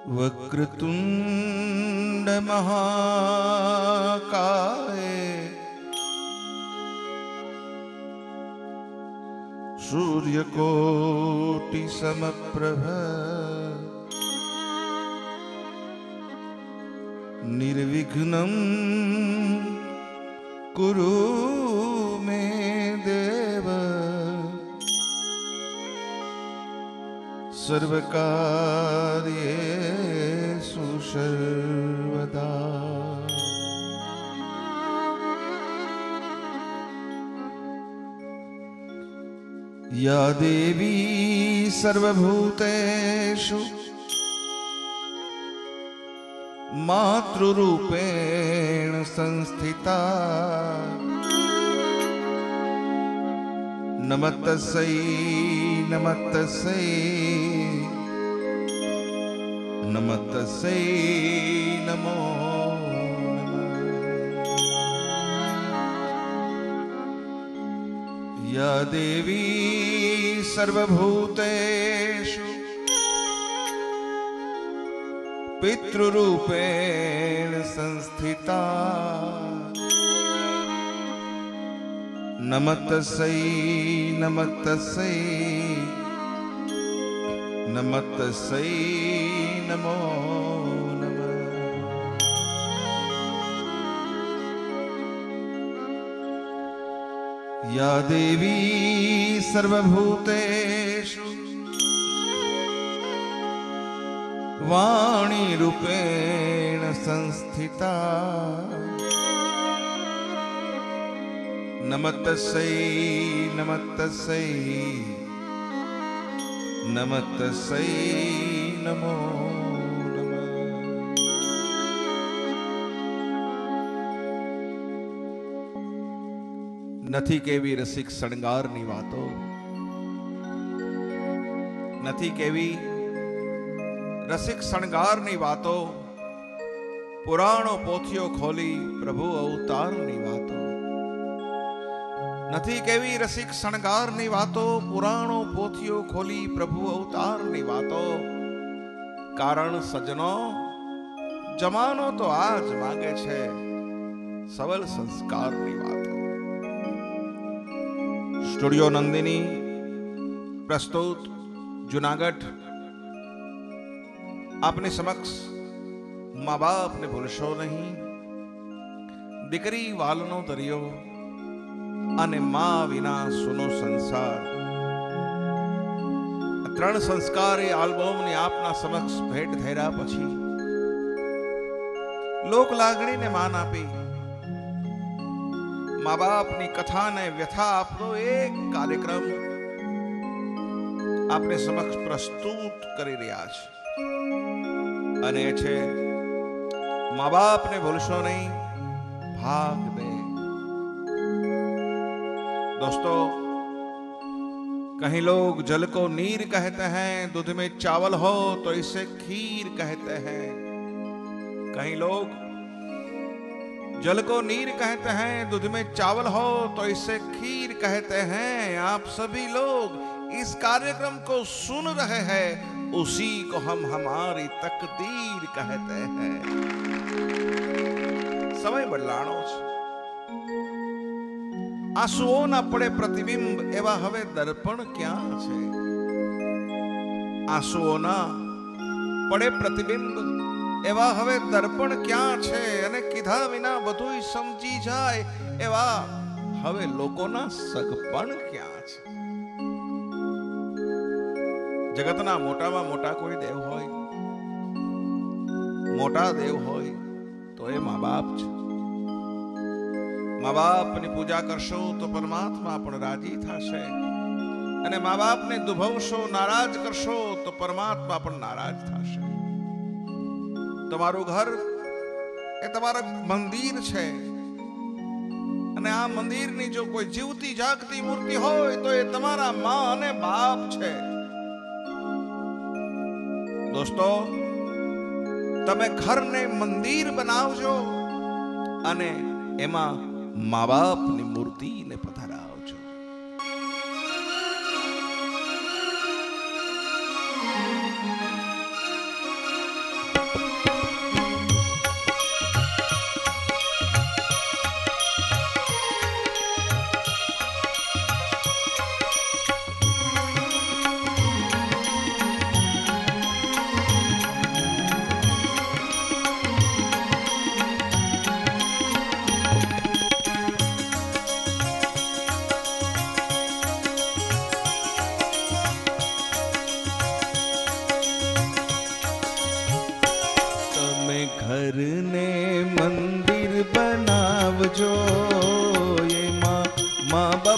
वक्रतुंड महाकाय सूर्यकोटि समप्रभ निर्विघ्नं कुरु मे देव सर्वकार्येषु सर्वदा। या देवी सर्वभूतेषु मातृरूपेण संस्थिता नमस्तस्यै नमस्तस्यै नमस्तस्यै नमो नमः। या देवी सर्वभूतेषु पितृरूपेण संस्थिता नमस्तस्यै नमस्तस्यै नमस्तस्यै नमो नमः। या देवी सर्वभूतेषु वाणी रूपेण संस्थिता नमस्तस्यै नमस्तस्यै नमस्तस्यै नमो नमः। નથી કેવી રસિક શણગારની વાતો, નથી કેવી રસિક શણગારની વાતો, પુરાણો પોથીઓ ખોલી પ્રભુ અવતારની વાતો। નથી કેવી રસિક શણગારની વાતો, પુરાણો પોથીઓ ખોલી પ્રભુ અવતારની વાતો। કારણ સજનો જમાનો તો આજ માંગે છે સવલ સંસ્કારની વાતો। સ્ટુડિયો નંદિની પ્રસ્તુત જુનાગઢ આપની સમક્ષ મા બાપને ભૂલશો નહીં, દીકરી વાલનો દરિયો અને મા વિના સુનો સંસાર, ત્રણ સંસ્કાર એ આલ્બમની આપના સમક્ષ ભેટ ધર્યા પછી લોક લાગણીને માન આપી મા બાપની કથાને વ્યથા આપનો એક કાર્યક્રમ આપને સમક્ષ પ્રસ્તુત કરી રહ્યા છે અને એ છે મા બાપને ભૂલશો નહીં ભાગ 2। दोस्तों, कहीं लोग जल को नीर कहते हैं, दूध में चावल हो तो इसे खीर कहते हैं। कहीं लोग जल को नीर कहते हैं, दूध में चावल हो तो इसे खीर कहते हैं। आप सभी लोग इस कार्यक्रम को सुन रहे हैं, उसी को हम हमारी तकदीर कहते हैं। समय बदलाणो छे, आंसुओना पड़े प्रतिबिंब एवा हवे दर्पण क्या छे। आंसुओना पड़े प्रतिबिंब एवा हवे दर्पण क्या छे अने कीधा विना बधुंय समजी जाय एवा हवे लोकोना सगपण क्या छे। जगतना मोटामां मोटा कोई देव होय, मोटा देव होय तो ए मां बाप छे। माँ बाप ने पूजा करशो तो परमात्मा पण राजी थशे अने माँ बाप ने दुभवशो नाराज करशो तो परमात्मा पण नाराज थशे। तमारू घर ए तमारा मंदिर छे अने आ मंदिर नी जो कोई जीवती जागती मूर्ति होय तो ए तमारा मां अने बाप छे। दोस्तों, तमे घर ने मंदिर बनावजो अने एमा माँ बाप ने मूर्ति ने पधरावजो।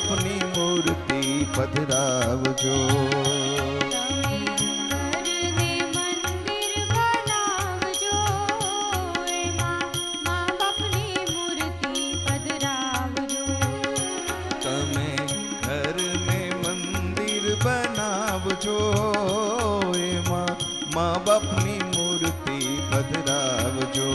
બાપની મૂર્તિ પધરાવજો. તમે ઘરને મંદિર બનાવજો, એમાં મા બાપની મૂર્તિ પધરાવજો.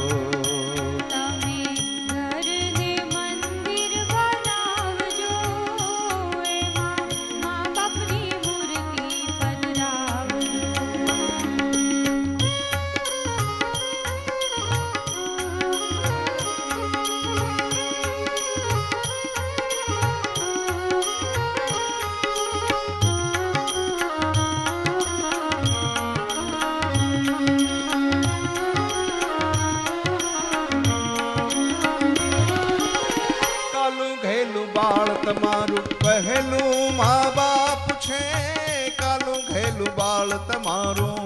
તમારું પહેલું મા બાપ છે, કાલું ઘેલું બાળ તમારું.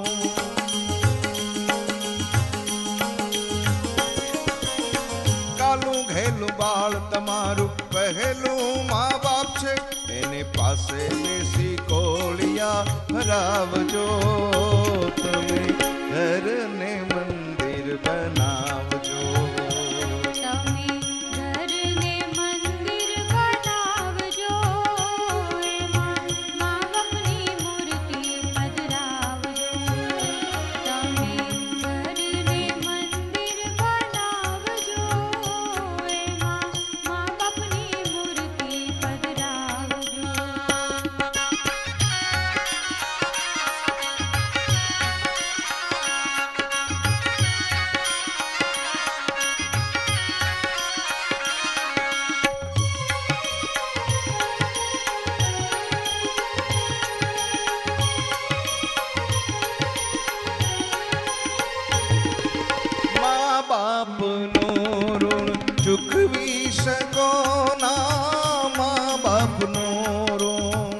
કાલું ઘેલું બાળ તમારું પહેલું મા બાપ છે, એની પાસે બેસી કોળિયા ભરાવજો. તમે ઘરને મંદિર બનાવજો. બાપનું ઋણ ચૂકવી શકો ના, મા બાપનું ઋણ.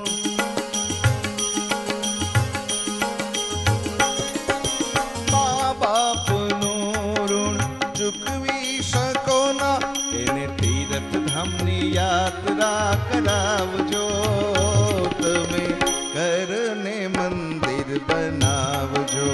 મા બાપનું ઋણ ચૂકવી શકો ના, એને તીર્થ ધામની યાત્રા કરાવજો. તમે ઘરને મંદિર બનાવજો.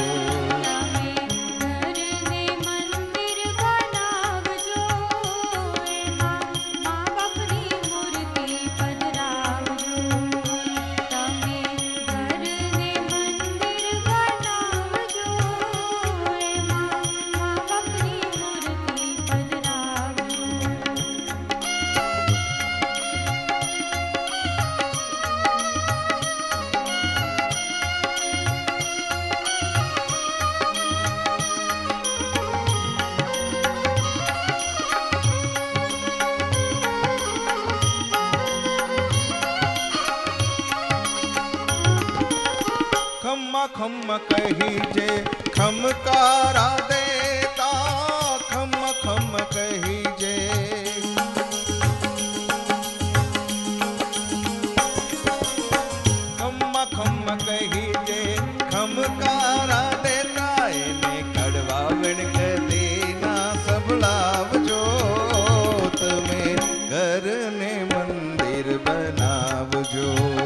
ખમ્મા ખમ્મા કહી જે ખમકારા દેતા, ખમ્મા ખમ્મા કહી જે. ખમ્મા ખમ્મા કહી જે ખમકારા દેતા, એને કડવા વેણકતી ના સંભળાવજો. તમે ઘરને મંદિર બનાવજો.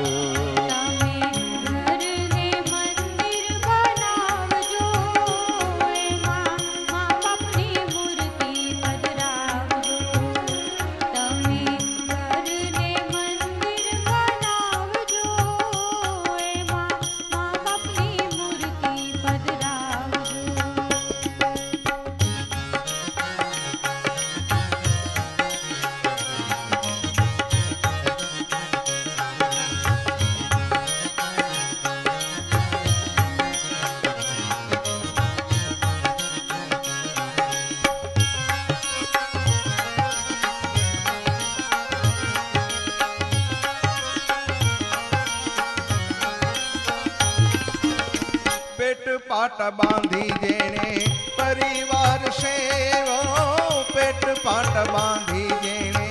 પાટા બાંધી જેણે પરિવાર સેવો, પેટ પાટા બાંધી જેણે.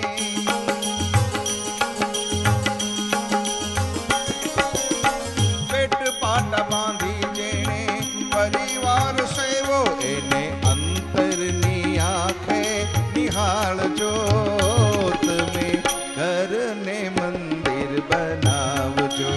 પેટ પાટા બાંધી જેણે પરિવાર સેવો, એને અંતરની આંખે નિહાળજો. તમે ઘરને મન બનાવજો.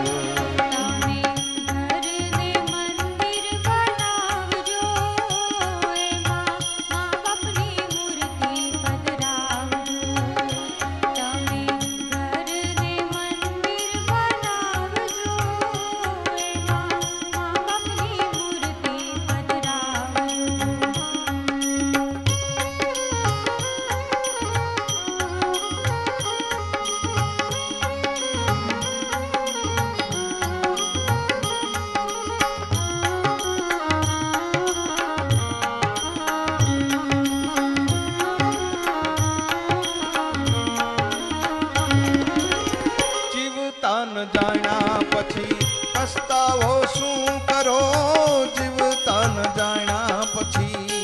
જાણ્યા પછી પસ્તાવો શું કરો? જીવતા ન જાણ્યા પછી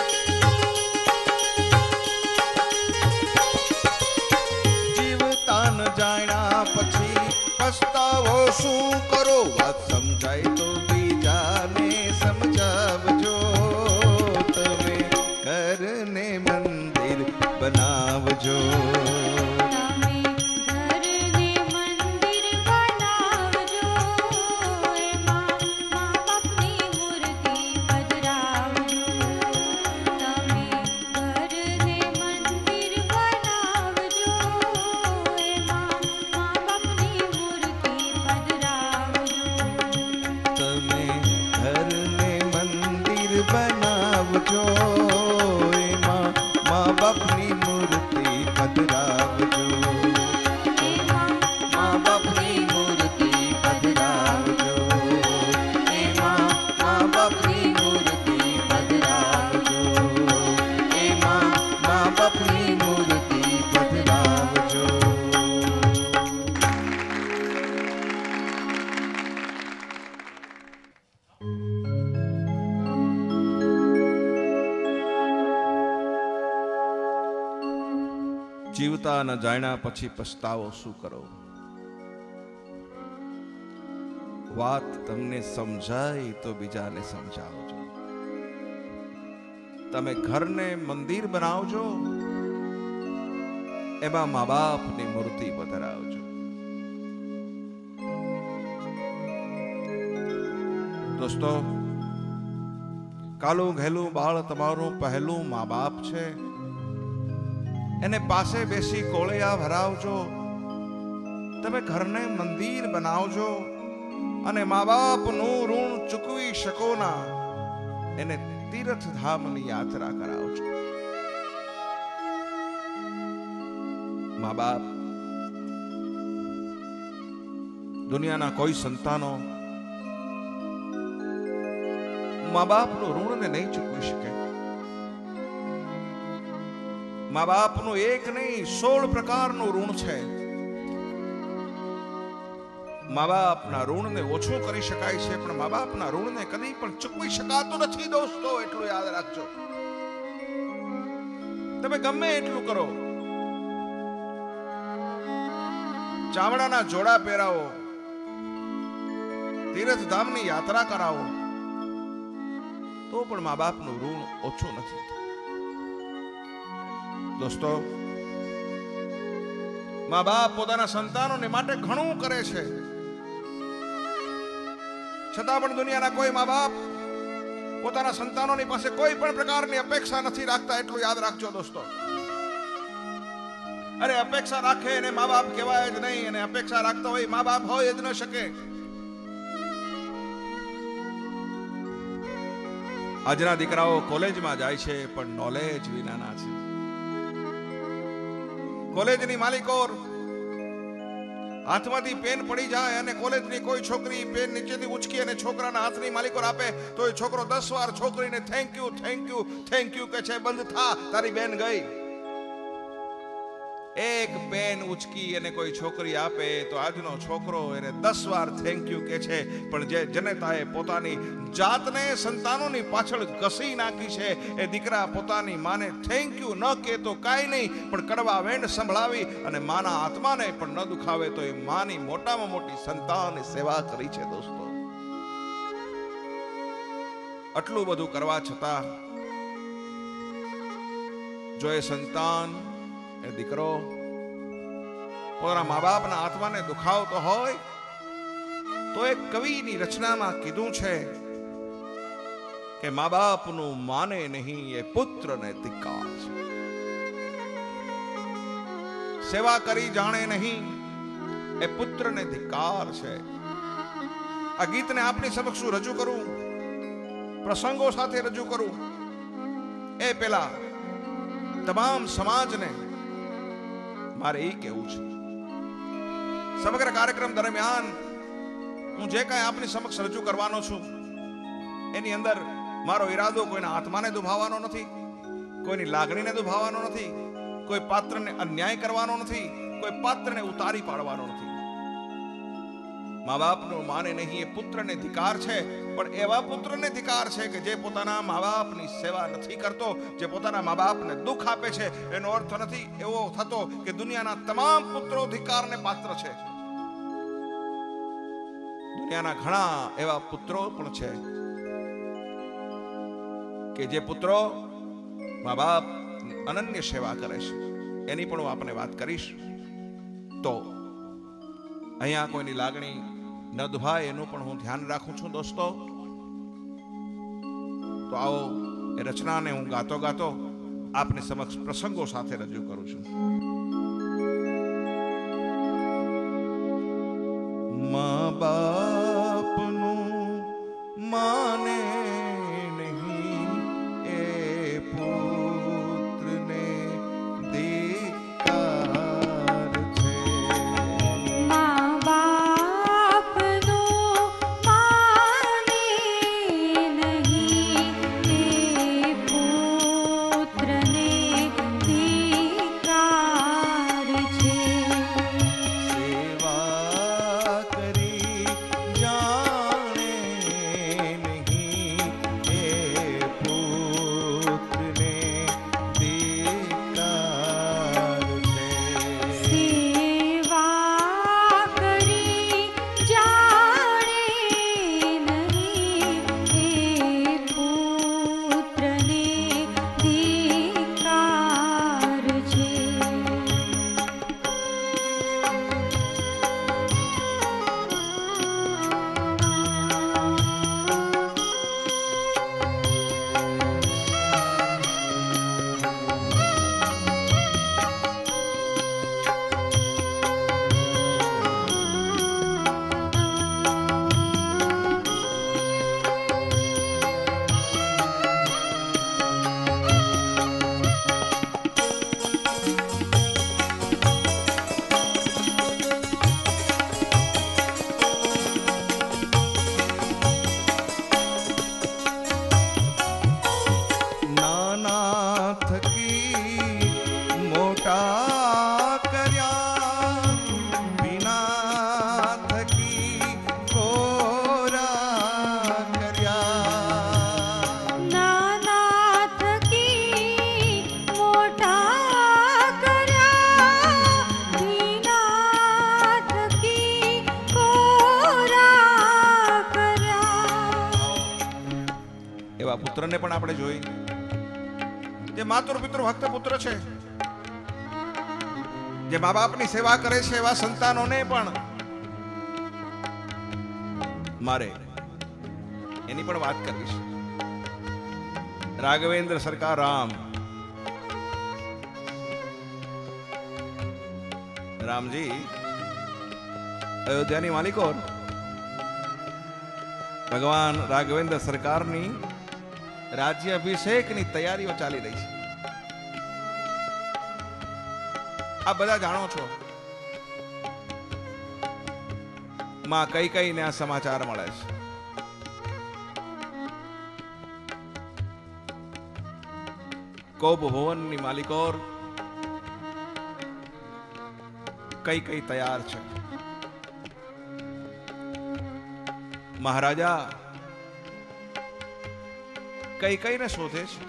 જીવતા ન જાણ્યા પછી પસ્તાવો શું કરો? વાત સમજાય તો બીજાને સમજાવજો. તમે ઘરને મંદિર બનાવજો. બનાવજો એમાં મા બાપની મૂર્તિ પધરાવજો. મા બાપની મૂર્તિ પધરાવજો. એમાં મા બાપની મૂર્તિ પધરાવજો. એમાં મા બાપની મૂર્તિ પધરાવજો. જીવતા ન જાણ્યા પછી પછતાવો શું કરો? વાત તમને સમજાય તો બીજાને સમજાવજો. તમે ઘરને મંદિર બનાવજો. એમાં મા બાપની મૂર્તિ પધરાવજો. દોસ્તો, કાલું ઘેલું બાળ તમારું પહેલું મા બાપ છે. એને પાસે બેસી કોળિયા ભરાવજો. તમે ઘરને મંદિર બનાવજો અને મા બાપનું ઋણ ચૂકવી શકો ના એને તીર્થધામની યાત્રા કરાવજો. મા બાપ દુનિયાના કોઈ સંતાનો મા બાપનું ઋણને નહીં ચૂકવી શકે. મા બાપનું એક નહીં 16 પ્રકારનું ઋણ છે. મા બાપના ઋણને ઓછું કરી શકાય છે પણ મા બાપના ઋણને કદી પણ ચૂકવી શકાતું નથી. દોસ્તો, એટલું યાદ રાખજો. તમે ગમે એટલું કરો, ચામડાના જોડા પહેરાવો, તીર્થધામની યાત્રા કરાવો, તો પણ મા બાપનું ઋણ ઓછું નથી. દોસ્તો, મા બાપ પોતાના સંતાનોને માટે ઘણું કરે છે, છતાં પણ દુનિયાના કોઈ મા બાપ પોતાના સંતાનોની પાસે કોઈ પણ પ્રકારની અપેક્ષા નથી રાખતા. એટલું યાદ રાખજો દોસ્તો. અરે અપેક્ષા રાખે એને મા બાપ કહેવાય જ નહીં, અને અપેક્ષા રાખતા હોય મા બાપ હોય જ ન શકે. આજના દીકરાઓ કોલેજમાં જાય છે પણ નોલેજ વિનાના છે. કોલેજની માલિકો હાથમાંથી પેન પડી જાય અને કોલેજની કોઈ છોકરી પેન નીચેથી ઉચકી અને છોકરાના હાથની માલિકો આપે તો એ છોકરો 10 વાર છોકરીને thank you thank you thank you કહે છે. બંધ થા, તારી બેન ગઈ. એક પેન ઉચકી અને કોઈ છોકરી આપે તો આજનો છોકરો એને 10 વાર થેન્ક યુ કહે છે. પણ જે જનતાએ પોતાની જાતને સંતાનોની પાછળ ઘસી નાખી છે, એ દીકરા પોતાની માને થેન્ક યુ ન કહે તો કાંઈ નહીં, પણ કડવા વેણ સંભળાવી અને માના આત્માને પણ ન દુખાવે તો એ માની મોટામાં મોટી સંતાનની સેવા કરી છે. દોસ્તો, આટલું બધું કરવા છતાં જો એ સંતાન, એ દીકરો પોતાના મા બાપના આત્માને દુખાવતો હોય તો એક કવિની રચનામાં કીધું છે કે મા બાપનું માને નહીં એ પુત્રને ધિક્કાર છે. સેવા કરી જાણે નહીં એ પુત્રને ધિક્કાર છે. આ ગીતને આપની સમક્ષ રજૂ કરું, પ્રસંગો સાથે રજૂ કરું એ પેલા તમામ સમાજને મારે એ કહેવું છે. સમગ્ર કાર્યક્રમ દરમિયાન હું જે કાંઈ આપની સમક્ષ રજૂ કરવાનો છું એની અંદર મારો ઈરાદો કોઈના આત્માને દુભાવવાનો નથી, કોઈની લાગણીને દુભાવવાનો નથી, કોઈ પાત્રને અન્યાય કરવાનો નથી, કોઈ પાત્રને ઉતારી પાડવાનો નથી. મા બાપનું માને નહીં એ પુત્રને ધિકાર છે, પણ એવા પુત્રને ધિકાર છે કે જે પોતાના મા બાપની સેવા નથી કરતો, જે પોતાના મા બાપને દુઃખ આપે છે. એનો અર્થ નથી એવો થતો કે દુનિયાના તમામ પુત્રો ધિકારને પાત્ર છે. દુનિયાના ઘણા એવા પુત્રો પણ છે કે જે પુત્રો મા બાપ અનન્ય સેવા કરે છે. એની પણ હું આપને વાત કરીશ. તો અહીંયા કોઈની લાગણી ન દુભાય એનું પણ હું ધ્યાન રાખું છું દોસ્તો. તો આવો એ રચનાને હું ગાતો ગાતો આપની સમક્ષ પ્રસંગો સાથે રજૂ કરું છું. મા બાપનું માને નહીં એ પુત્રને ધિક્કાર છે. મા બાપનું માને નહીં એ પુત્રને ધિક્કાર છે. સેવા કરી જાણે નહીં એ પુત્રને ધિક્કાર છે. સેવા કરી જાણે નહીં એ પુત્રને ધિક્કાર છે. નાના થકી મોટા કર્યા, વિના થકી કોરા કર્યા. નાના થકી મોટા કર્યા, વિના થકી કોરા કર્યા. એવા પુત્રને પણ આપણે જોઈ જે માતુર પિતૃ ભક્ત પુત્ર છે, જે મા બાપની સેવા કરે છે. એવા સંતાનોને પણ મારે એની પણ વાત કરવી છે. રાઘવેન્દ્ર સરકાર રામ, રામજી અયોધ્યાની માલિકો ભગવાન રાઘવેન્દ્ર સરકારની રાજ્ય અભિષેકની તૈયારીઓ ચાલી રહી છે. આ બધા જાણો છો. માં કઈ કઈને આ સમાચાર મળે છે. કોપ ભુવનની માલિકોર કઈ કઈ તૈયાર છે. મહારાજા કઈ કઈને શોધે છે.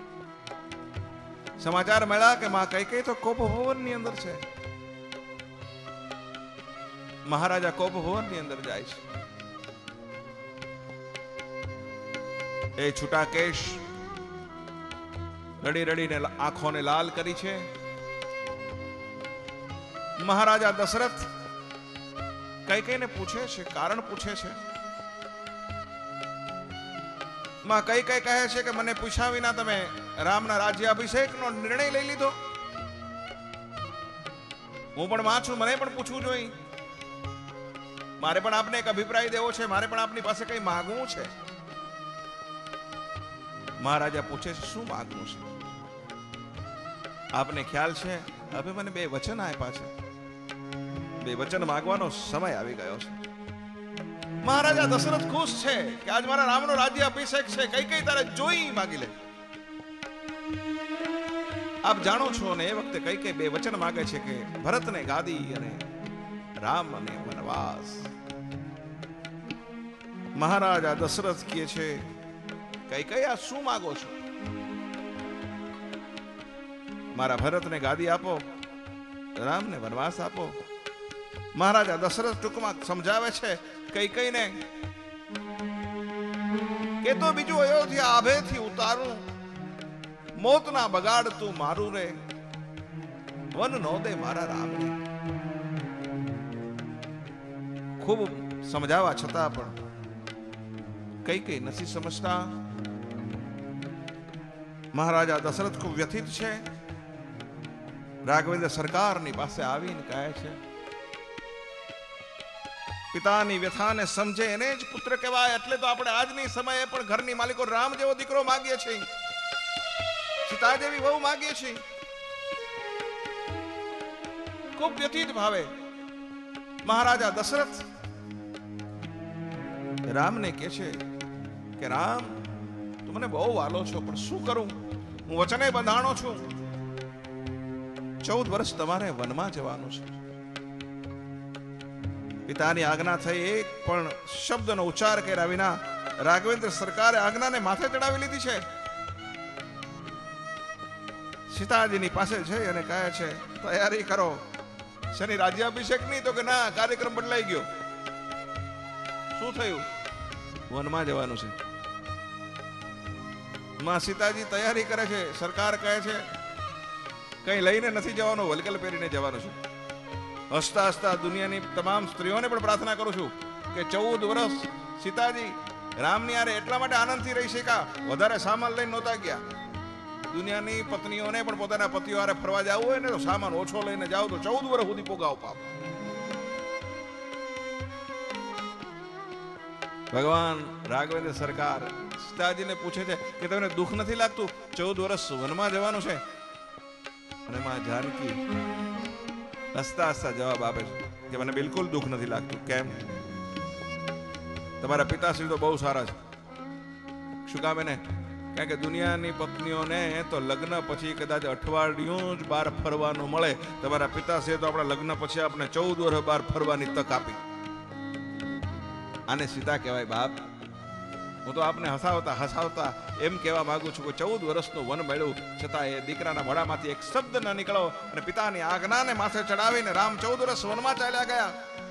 સમાચાર મળ્યા કે માં કઈ કઈ તો કોપ ભુવન ની અંદર છે. મહારાજા કોપ ભુવન ની અંદર જાય છે. એ છૂટા કેશ રડી રડીને આંખોને લાલ કરી છે. મહારાજા દશરથ કૈકેયીને પૂછે છે, કારણ પૂછે છે. માં કૈકેયી કહે છે કે મને પૂછ્યા વિના તમે રામના રાજ્યાભિષેકનો નિર્ણય લઈ લીધો. હું પણ માં છું, મને પણ પૂછવું જોઈએ. મારે પણ આપને એક અભિપ્રાય દેવો છે, મારે પણ આપની પાસે કઈ માંગવું છે. મહારાજા પૂછે છે, શું માંગવું છે? આપને ખ્યાલ છે, હવે મને 2 વચન આપ્યા છે. 2 વચન માંગવાનો સમય આવી ગયો છે. મહારાજા દશરથ ખુશ છે કે આજ મારા રામનો રાજ્ય અભિષેક છે. કઈ તારે જોઈ માંગી લે. આપ જાણો છો ને, એ વખતે કઈ 2 વચન માંગે છે કે ભરતને ગાદી અને રામ અને વનવાસ. મહારાજા દશરથ કહે છે, કઈ આ શું માંગો છો? મારા ભરતને ગાદી આપો, રામને વનવાસ આપો. મહારાજા દશરથ ટૂંકમાં સમજાવે છે કૈકેયીને કે તો બીજું અયોધ્યા આભેથી ઉતારું, મોતના બગાડ તું મારું રે, વન નો દે મારા રામને. ખૂબ સમજાવવા છતાં પણ કૈકેયી નથી સમજતા. મહારાજા દશરથ ખૂબ વ્યથિત છે. રાઘવેન્દ્ર સરકારની પાસે આવીને કહે છે, પિતાની વ્યથાને સમજે એને જ પુત્ર કહેવાય. એટલે તો આપણે આજની સમયે પણ ઘરની માલિકો રામ જેવો દીકરો માંગીએ છીએ, સીતા જેવી વહુ માંગીએ છીએ. ખૂબ વ્યથિત ભાવે મહારાજા દશરથ રામને કહે છે કે રામ, તું મને બહુ વાલો છો, પણ શું કરું? હું વચને બંધાણો છું. 14 વર્ષ તમારે વનમાં જવાનું છે. પિતાની આજ્ઞા થઈ, એક પણ શબ્દનો ઉચ્ચાર કર્યા વિના રાઘવેન્દ્ર સરકારે આજ્ઞાને માથે ચડાવી લીધી છે. સીતાજીની પાસે જઈ અને કહે છે, તૈયારી કરો. શનિ રાજ્યાભિષેકની? તો કે ના, કાર્યક્રમ બદલાઈ ગયો. શું થયું? વનમાં જવાનું છે. માં સીતાજી તૈયારી કરે છે. સરકાર કહે છે કઈ લઈને નથી જવાનું, વલકલ પહેરીને જવાનું છે. હસતા હસતા દુનિયાની તમામ સ્ત્રીઓને પણ પ્રાર્થના કરું છું કે 14 વર્ષ સીતાજી રામની હારે એટલા માટે આનંદથી રહી શક્યા, વધારે સામાન લઈને નહોતા ગયા. દુનિયાની પત્નીઓને પણ પોતાના પતિઓ હારે ફરવા જવું હોય ને તો સામાન ઓછો લઈને જાવ તો 14 વર્ષ સુધી પોગાવ પાપ. ભગવાન રાઘવેન્દ્ર સરકાર સીતાજીને પૂછે છે કે તમને દુઃખ નથી લાગતું? 14 વર્ષ વનમાં જવાનું છે. અને માં જાનકી હસતા હસતા જવાબ આપે છે કે મને બિલકુલ દુઃખ નથી લાગતું. કેમ? તમારા પિતાશ્રી તો બહુ સારા છે. શું કામ એને? કારણ કે દુનિયાની પત્નીઓને તો લગ્ન પછી કદાચ અઠવાડિયું જ બહાર ફરવાનું મળે. તમારા પિતાશ્રીએ તો આપણા લગ્ન પછી આપણે 14 વર્ષ બહાર ફરવાની તક આપી. આને સીતા કહેવાય બાપ. હું તો આપને હસાવતા એમ કહેવા માંગુ છું કે 14 વર્ષનું વન મળ્યું છતાં એ દીકરાના મોઢામાંથી એક શબ્દ ન નીકળો અને પિતાની આજ્ઞાને માથે ચડાવીને રામ 14 વર્ષ વનમાં ચાલ્યા ગયા.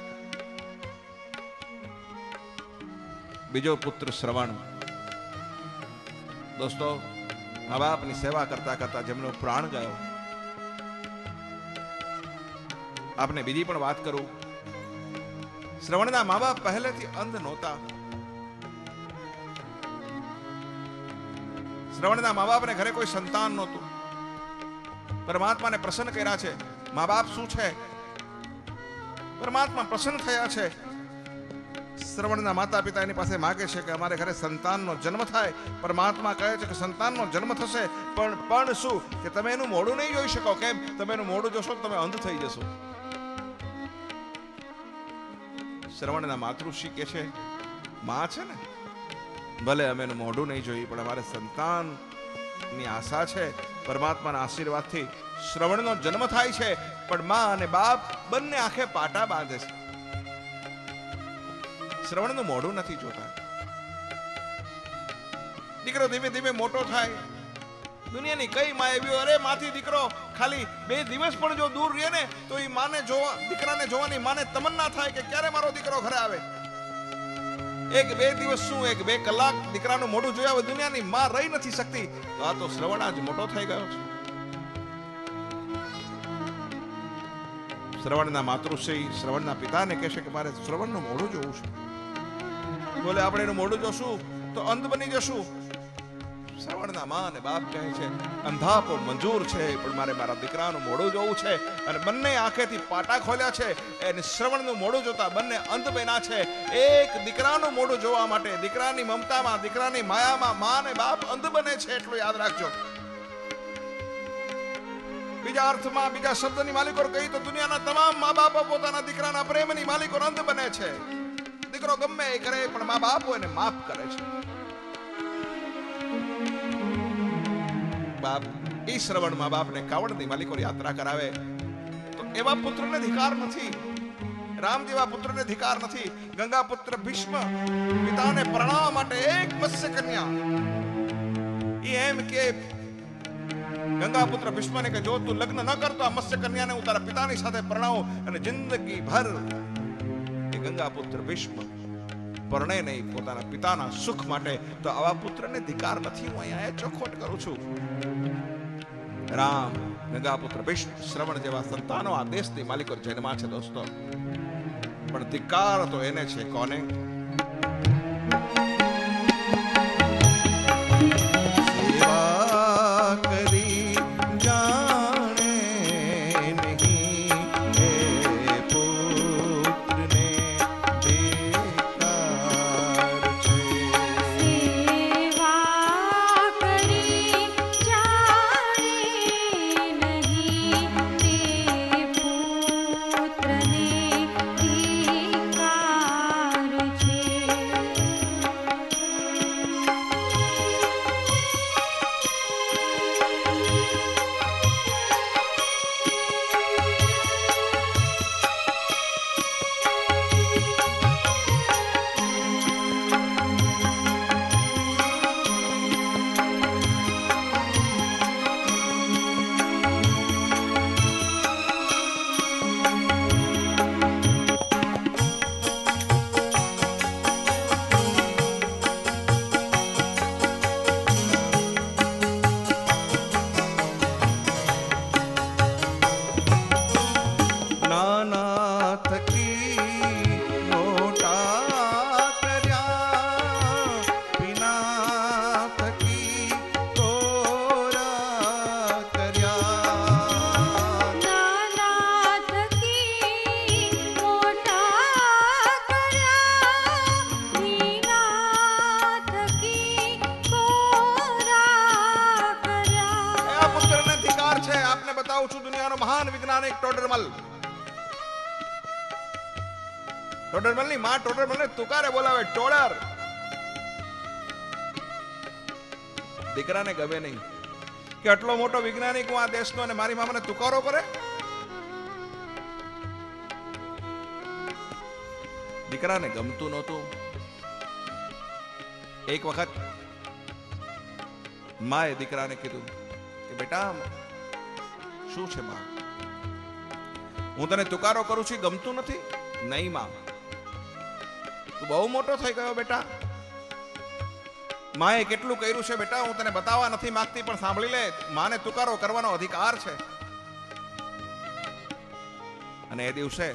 બીજો પુત્ર શ્રવણ. દોસ્તો, મા બાપની સેવા કરતા કરતા જેમનો પ્રાણ ગયો. આપને બીજી પણ વાત કરું. શ્રવણના મા બાપ પહેલેથી અંધ નહોતા. શ્રવણના મા બાપને ઘરે કોઈ સંતાન નહોતું. પરમાત્માને પ્રસન્ન કર્યા છે. મા બાપ શું છે? પરમાત્મા પ્રસન્ન થયા છે. શ્રવણના માતા પિતા એની પાસે માગે છે કે અમારે ઘરે સંતાનનો જન્મ થાય. પરમાત્મા કહે છે કે સંતાનનો જન્મ થશે, પણ શું કે તમે એનું મોઢું નહીં જોઈ શકો. કેમ? તમે એનું મોઢું જોશો તો તમે અંધ થઈ જશો. શ્રવણના માતૃશ્રી કે છે, માં છે ને, ભલે અમે એનું મોઢું નહીં જોઈ પણ અમારે સંતાનની આશા છે. પરમાત્માના આશીર્વાદથી શ્રવણનો જન્મ થાય છે. પણ માં અને બાપ બંને આંખે પાટા બાંધે છે. શ્રવણનું મોઢું નથી જોતા. દીકરો ધીમે ધીમે મોટો થાય. દુનિયાની કઈ માં એવી, અરે માથી દીકરો ખાલી 2 દિવસ પણ જો દૂર રહે ને તો એ માને જોવા, દીકરાને જોવાની માને તમન્ના થાય કે ક્યારે મારો દીકરો ઘરે આવે. 1-2 દિવસ શું, 1-2 કલાક દીકરાનું મોઢું જોયા હવે દુનિયાની માં રહી નથી શકતી. તો આ તો શ્રવણ આજ મોટો થઈ ગયો છે. શ્રવણના માતૃશ્રી શ્રવણના પિતાને કહેશે કે મારે શ્રવણનું મોઢું જોવું છે. બોલે આપણે એનું મોઢું જોશું તો અંધ બની જશું. શ્રવણના માં અને બાપ કહે છે અંધાપો મંજૂર છે, પણ મારે મારા દીકરાનું મોઢું જોવું છે. અને બંને આંખેથી પાટા ખોલ્યા છે અને શ્રવણનું મોઢું જોતા બંને અંધ બન્યા છે. એક દીકરાનું મોઢું જોવા માટે દીકરાની મમતામાં, દીકરાની માયામાં માં અને બાપ અંધ બને છે, એટલું યાદ રાખજો. બીજા અર્થમાં, બીજા શબ્દની માલિકો કહી તો દુનિયાના તમામ મા બાપો પોતાના દીકરાના પ્રેમની માલિકો અંધ બને છે. દીકરો ગમે એ કરે પણ મા બાપ એને માફ કરે છે. બાપ ઈ શ્રવણ મા બાપને કાવડની માલિકો યાત્રા કરાવે તો એવા પુત્રને ધિકાર નથી. રામ જેવા પુત્રને ધિકાર નથી. ગંગા પુત્ર ભીષ્મ પિતાને પરણાવવા માટે એક મત્સ્ય કન્યા એમ કે ગંગા પુત્ર ભીષ્મને કે જો તું લગ્ન ન કરતો આ મત્સ્ય કન્યાને હું તારા પિતાની સાથે પરણાવું અને જિંદગી ભર એ ગંગા પુત્ર ભીષ્મ પરણે નહીં પોતાના પિતાના સુખ માટે. તો આવા પુત્રને ધિકાર નથી. હું અહીંયા ચોખવટ કરું છું. રામ, ગંગા પુત્ર ભીષ્મ, શ્રવણ જેવા સંતાનો આ દેશની માલિકો જન્મા છે દોસ્તો, પણ ધિકાર તો એને છે. કોને? ટોડરમલ ની માં ટોડરમલ ને તુકારે બોલાવે ટોડર. દીકરાને ગમે નહીં કે આટલો મોટો વૈજ્ઞાનિક હું આ દેશનો અને મારી મામાને તુકારો કરે. દીકરાને ગમતું નહોતું. એક વખત માએ દીકરાને કીધું કે બેટા શું છે માં, હું તને તુકારો કરું છું, ગમતું નથી? નહીં માં, તું બહુ મોટો થઈ ગયો બેટા. માએ કેટલું કર્યું છે બેટા, હું તને બતાવવા નથી માંગતી, પણ સાંભળી લે, માને તુકારો કરવાનો અધિકાર છે. અને એ દિવસે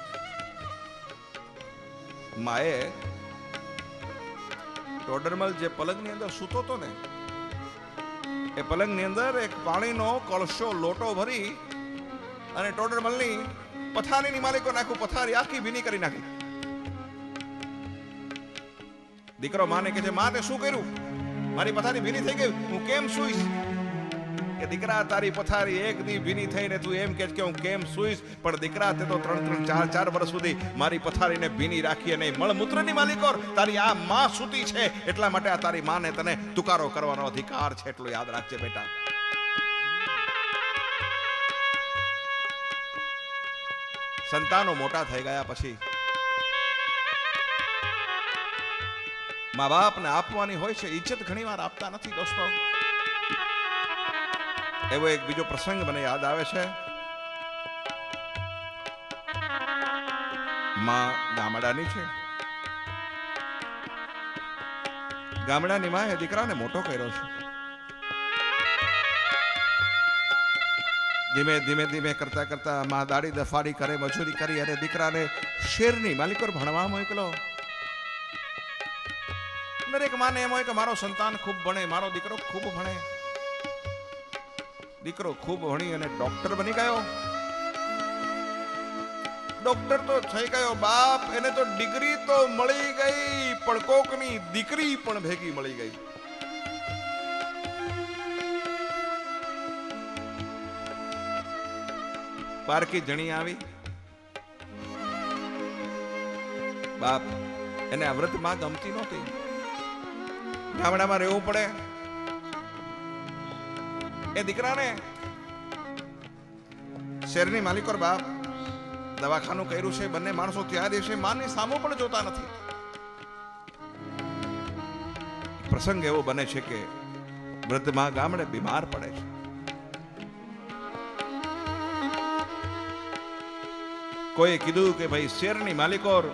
માએ ટોડરમલ જે પલંગની અંદર સૂતો હતો ને, એ પલંગની અંદર એક પાણીનો કળશો લોટો ભરી અને ટોડરમલની પથારીની માલિકો નાખ્યું. પથારી આખી ભીની કરી નાખી. દીકરો માને કે છે માં તે શું કર્યું? મારી પથારી ભીની થઈ ગઈ, હું કેમ સુઈશ? કે દીકરા તારી પથારી એક દી ભીની થઈને તું એમ કે હું કેમ સુઈશ, પણ દીકરા તે તો 3-4 વર્ષ સુધી મારી પથારીને ભીની રાખી અને મળમૂત્રની માલિકો તારી આ માં સૂતી છે, એટલા માટે આ તારી માને તને તુકારો કરવાનો અધિકાર છે, એટલું યાદ રાખજે બેટા. સંતાનો મોટા થઈ ગયા પછી મા બાપને આપવાની હોય છે ઇજ્જત, ઘણી વાર આપતા નથી દોસ્તો. એવો એક બીજો પ્રસંગ મને યાદ આવે છે. માં ગામડાની છે. ગામડાની માએ દીકરાને મોટો કર્યો છે. ધીમે ધીમે ધીમે કરતા કરતા માં દાડી દફાડી કરે, મજૂરી કરી અને દીકરાને શેરની માલિકોર ભણવા મોકલો. દરેક માને એમ હોય કે મારો સંતાન ખૂબ ભણે, મારો દીકરો ખૂબ ભણે. દીકરો ખૂબ ભણી અને ડોક્ટર બની ગયો. ડોક્ટર તો થઈ ગયો બાપ, એને તો ડિગ્રી તો મળી ગઈ, પણ કોકની દીકરી પણ ભેગી મળી ગઈ. પારકી જણી આવી. બાપ એને આ વ્રતમાં ગમતી નહોતી. ગામડામાં રહેવું પડે. એ દીકરાને શેરની માલિકોર બાપ દવાખાનું કર્યું છે. બંને માણસો ત્યાં દેશે, માની સામું પણ જોતા નથી. પ્રસંગ એવો બને છે કે વૃદ્ધમાં ગામડે બીમાર પડે છે. કોઈએ કીધું કે ભાઈ શેરની માલિકોર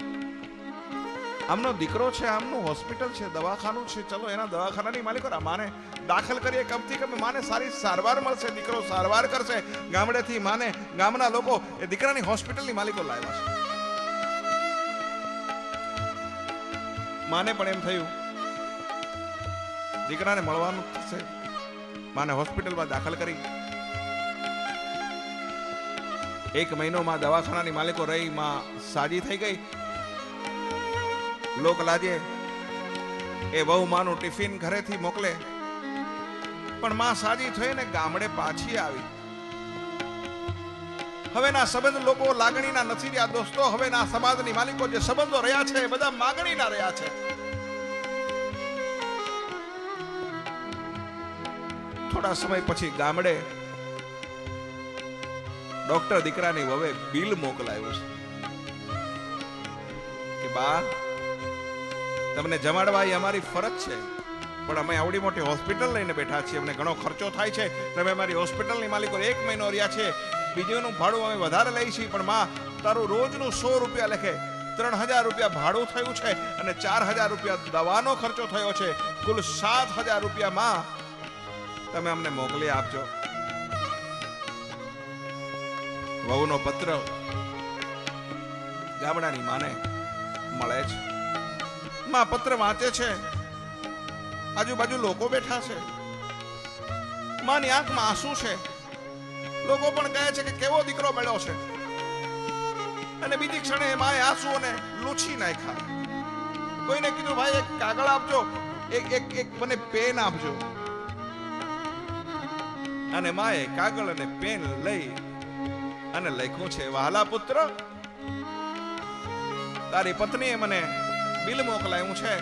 આમનો દીકરો છે, આમનું હોસ્પિટલ છે, દવાખાનું છે, ચલો એના દવાખાનાની માલિકોર માને દાખલ કરીએ. કમથી કમ માને સારી સારવાર મળશે, દીકરો સારવાર કરશે. ગામડેથી માને ગામના લોકો એ દીકરાની હોસ્પિટલની માલિકો લાવ્યા છે. માને પણ એમ થયું દીકરાને મળવાનું થશે. માને હોસ્પિટલમાં દાખલ કરી. 1 મહિનો માં દવાખાનાની માલિકો રહી. માં સાજી થઈ ગઈ. લોક લાજે એ વહુ માનું ટિફિન ઘરેથી મોકલે. પણ માં સાજી થઈને ગામડે પાછી આવી. હવેના સંબંધ લોકો લાગણીના નથી રહ્યા દોસ્તો. હવેના સમાજની માલિકો જે સંબંધો રહ્યા છે બધા માગણીના રહ્યા છે. થોડા સમય પછી ગામડે ડોક્ટર દીકરાની વવે બિલ મોકલાયું છે કે બા તમને જમાડવા એ અમારી ફરજ છે, પણ અમે આવડી મોટી હોસ્પિટલ લઈને બેઠા છીએ, અમને ઘણો ખર્ચો થાય છે. તમે અમારી હોસ્પિટલની માલિકો 1 મહિનો રહ્યા છે, બીજુંનું ભાડું અમે વધારે લઈએ છીએ, પણ માં તારું રોજનું 100 રૂપિયા લખે 3000 રૂપિયા ભાડું થયું છે અને 4000 રૂપિયા દવાનો ખર્ચો થયો છે. કુલ 7000 રૂપિયા માં તમે અમને મોકલી આપજો. વહુનો પત્ર ગામડાની માને મળે છે. માં પત્ર વાંચે છે. આજુબાજુ લોકો બેઠા છે. માની આંખમાં આંસુ છે. લોકો પણ કહે છે કે કેવો દીકરો મળ્યો છે. અને બીજી ક્ષણે માએ આંસુઓને લૂછી નાખ્યા. કોઈને કીધું ભાઈ એક કાગળ આપજો, એક મને પેન આપજો. અને માએ કાગળ અને પેન લઈ અને લખ્યું છે, વહાલા પુત્ર તારી પત્નીએ મને બિલ મોકલાયું છે.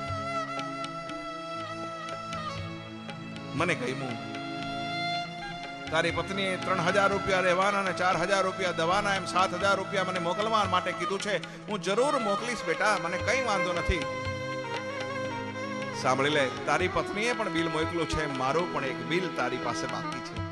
મને કહ્યું તારી પત્નીએ 3000 રૂપિયા રહેવાના અને 4000 રૂપિયા દવાના, એમ 7000 રૂપિયા મને મોકલવા માટે કીધું છે. હું જરૂર મોકલીશ બેટા, મને કઈ વાંધો નથી. સાંભળી લે, તારી પત્નીએ પણ બિલ મોકલ્યું છે, મારું પણ એક બિલ તારી પાસે બાકી છે.